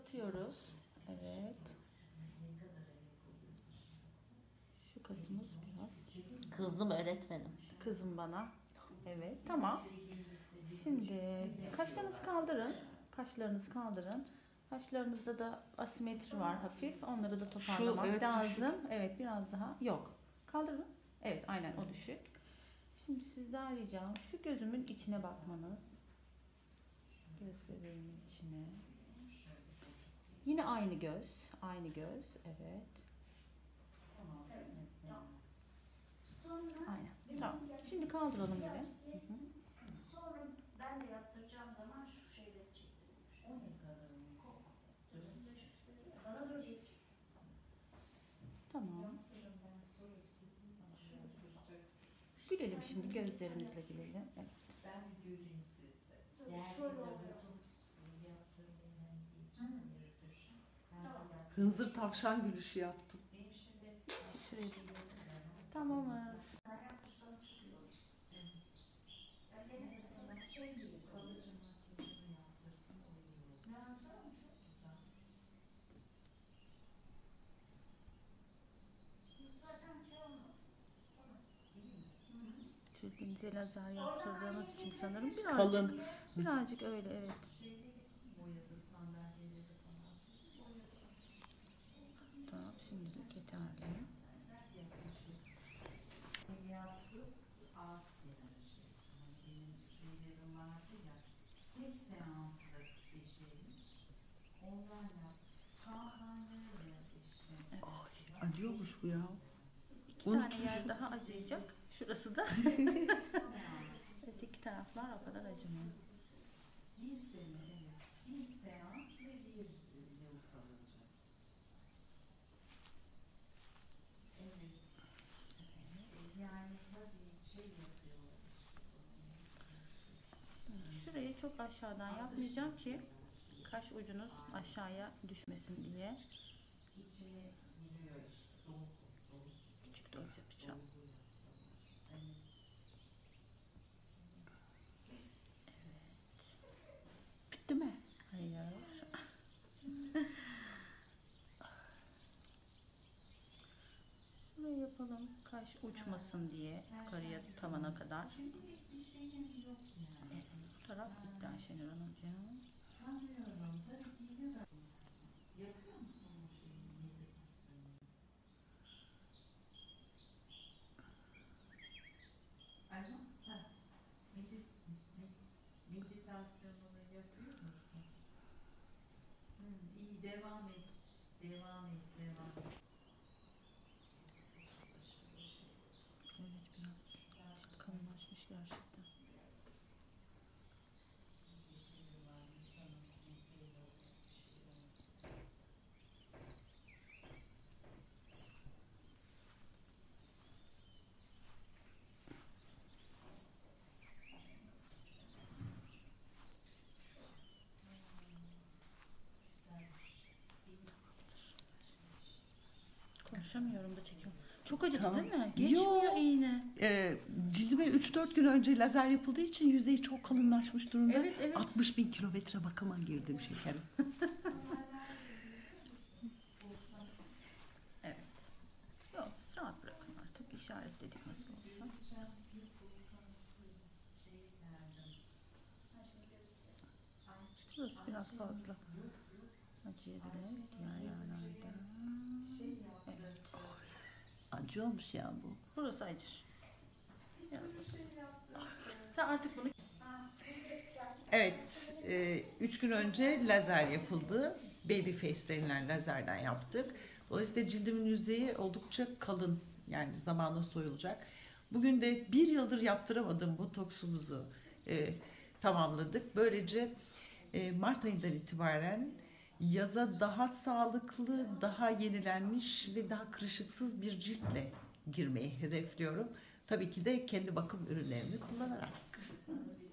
kapatıyoruz. Evet. Şu kasımız biraz. Kızdım öğretmenim. Kızım bana. Evet, tamam. Şimdi kaşlarınızı kaldırın. Kaşlarınızı kaldırın. Kaşlarınızda da asimetri var hafif. Onları da toparlamak evet, lazım. düşük. Evet, biraz daha. Yok. Kaldırın. Evet, aynen o düşük. Şimdi sizden ricam şu gözümün içine bakmanız. Göz bebeğimin içine. Yine aynı göz. Aynı göz. Evet. Aynen. Tamam. Şimdi kaldıralım yine. Hı hı. Sonra ben de yaptıracağım zaman şu şeyleri çektirmiş. O ne kadar kok. Bana da öyle. Tamam. Gülelim şimdi, gözlerimizle gülelim. Evet. Ben göreyim sizde. Şöyle oluyor. Hınzır tavşan gülüşü yaptım. Şuraya. Tamamız. Cildinize lazer yaptırdığınız için sanırım Kalın. birazcık öyle, evet. Tamam, şimdilik yeterli. Acıyormuş bu ya. İki tane yer daha acıyacak. Şurası da. Öteki taraflar o kadar acımıyor. Bir seans ve bir yıl kalacak. Evet. Yani tabii şey yapıyorlar. Şurayı çok aşağıdan yapmayacağım ki kaş ucunuz aşağıya düşmesin diye. İçine giriyor soğuk. Küçük doz yapacağım. Bitti mi? Hayır. Şurayı yapalım. Kaş uçmasın diye yukarıya tavana kadar. Evet, bu taraf bitti Ayşenur Hanımcığım. Yapıyor musun o şeyi? Alo? Meditasyonunu yapıyor musun? İyi, devam et. Devam et. Evet, biraz kalınlaşmış gerçekten. Konuşamıyorum da çekiyorum. Çok acıdı Tamam. değil mi? Geçmiyor iğne. Cildime 3-4 gün önce lazer yapıldığı için yüzeyi çok kalınlaşmış durumda. Evet, evet. 60.000 kilometre bakıma girdim şekerim. Evet. Yok, rahat bırakın artık. İşaretledik nasıl olsa. Burası biraz fazla acıyabilir. Diğer yerlerde. Evet. Acıyormuş ya bu. Burası acır. Sen artık bunu... Evet, 3 gün önce lazer yapıldı. Baby face denilen lazerden yaptık. Dolayısıyla cildimin yüzeyi oldukça kalın. Yani zamanla soyulacak. Bugün de 1 yıldır yaptıramadığım botoksumuzu tamamladık. Böylece Mart ayından itibaren yaza daha sağlıklı, daha yenilenmiş ve daha kırışıksız bir ciltle girmeyi hedefliyorum. Tabii ki de kendi bakım ürünlerimi kullanarak.